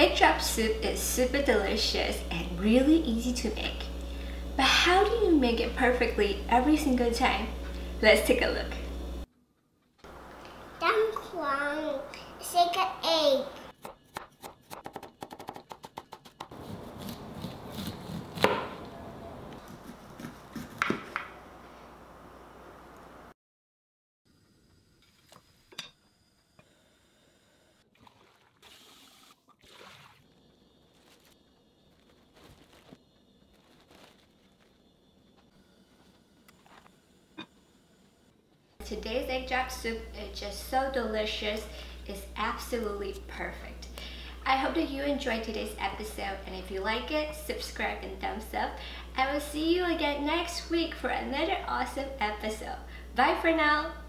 Egg drop soup is super delicious and really easy to make. But how do you make it perfectly every single time? Let's take a look. Take an egg. Today's egg drop soup is just so delicious. It's absolutely perfect. I hope that you enjoyed today's episode, and if you like it, subscribe and thumbs up. I will see you again next week for another awesome episode. Bye for now!